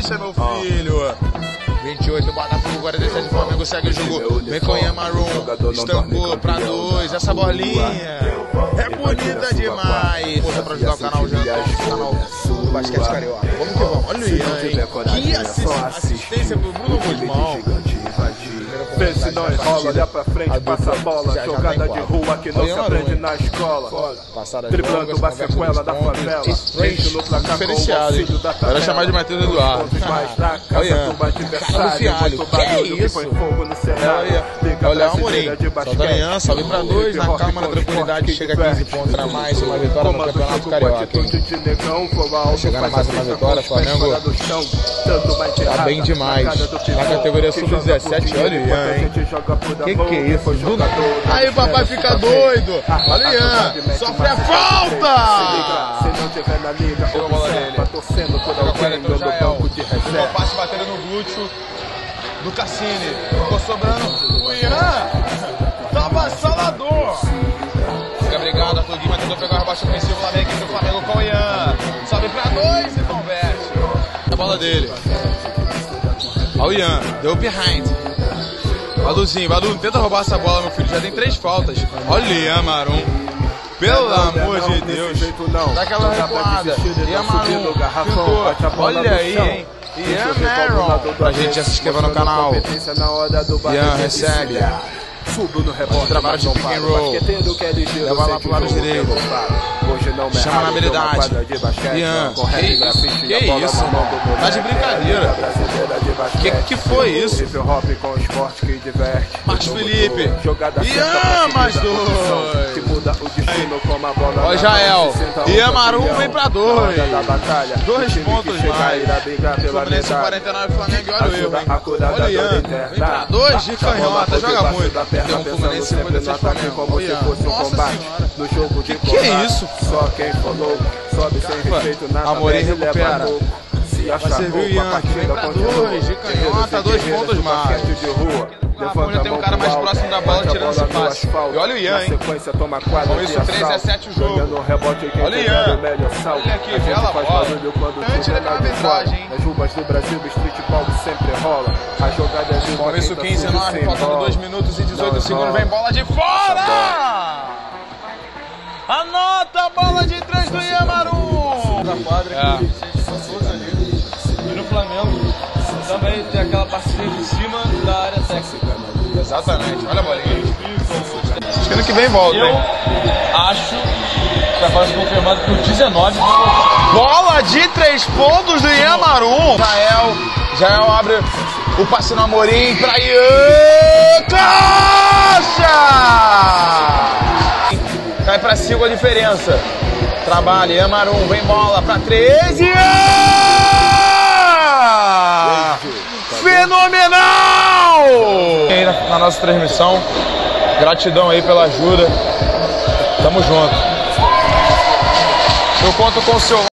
Relaxa, meu filho. 28, Botafogo, 47, Flamengo segue o jogo. Vem com Yamarum, estampou pra 2. Essa bolinha é bonita demais. Força pra ajudar o canal Jantos, o canal do Basquete Carioca. Vamos que vamos. Olha o Ian, hein? Que assistência pro Bruno Guzmão. Vê se não enrola, olha pra frente, passa a bola. Jogada de rua que não se aprende na escola. Driblando uma sequela da favela. Enche no placar com o auxílio da tabela. Era chamar de Matheus Eduardo. Olha, adversário, que isso? Olha o Amorim. Solta Ian, sobe pra 2. Na calma, na tranquilidade, chega a 15 pontos a mais. Uma vitória no Campeonato Carioca. Chegando a mais uma vitória, Flamengo tá bem demais. Na categoria sub-17, olha o Ian, hein? Que é isso? Aí o papai fica doido. Olha o Ian, sofre a falta! Se não tiver na liga, observa, torcendo por alguém no banco de reserva. O passe batendo no glúteo do Cassini. Ficou sobrando o Ian. Tá avassalador. Fica brigado, Arthur Guima tentou pegar o rebote ofensivo lá na equipe do Flamengo com o Ian. Sobe pra 2 e converte. A bola dele. Olha o Ian, deu behind. Baduzinho, Badu, tenta roubar essa bola, meu filho. Já tem 3 faltas. Olha o Ian Marum. Pelo amor de Deus. Dá aquela recuada. Ian Marum tentou. Olha aí, hein? Ian Marum. Pra gente já se inscrever no canal. Ian recebe. Subo no rebote, trabalho de pick and roll. Leva lá pro lado direito. Chama na habilidade. Ian, que isso, mano? Tá de brincadeira. Que foi isso? Marcos Felipe. Ian, mais 2. Ó, Jael. Ian Marum vem pra 2. 2 pontos mais. Fluminense 49, Flamengo. E olha o erro, hein? Olha o Ian. Vem pra 2 de canhota. Joga muito. Tem um Fluminense 56 Flamengo. Nossa senhora. Que é isso? Só quem falou, sobe sem respeito, nada. Amorim recupera. Vai servir o Ian, vem pra 2, de canhota, 2 pontos mais. Ainda tem um cara mais próximo da bola tirando esse passe. E olha o Ian, hein? Com isso, 13-7 o jogo. Olha o Ian. Olha aqui, bela bola. Antes da minha arbitragem, hein? Nas ruas do Brasil, o streetball sempre rola. A jogada é com isso, 15-9, faltando 2 minutos e 18 segundos. Vem bola de fora! Anota a bola de 3 do Ian Marum! Da quadra que são todos ali. E no Flamengo também tem aquela parceria em cima da área técnica. Exatamente, olha a bolinha. Acho que ano que vem volta, eu hein? Acho que vai ser confirmado por 19. Bola de 3 pontos do Ian Marum. Jael abre o passe no Amorim pra Ian. Caixa! Cai pra 5 a diferença. Trabalha, Ian Marum, vem bola pra 13. Fenomenal! Aí na nossa transmissão. Gratidão aí pela ajuda. Tamo junto. Eu conto com o seu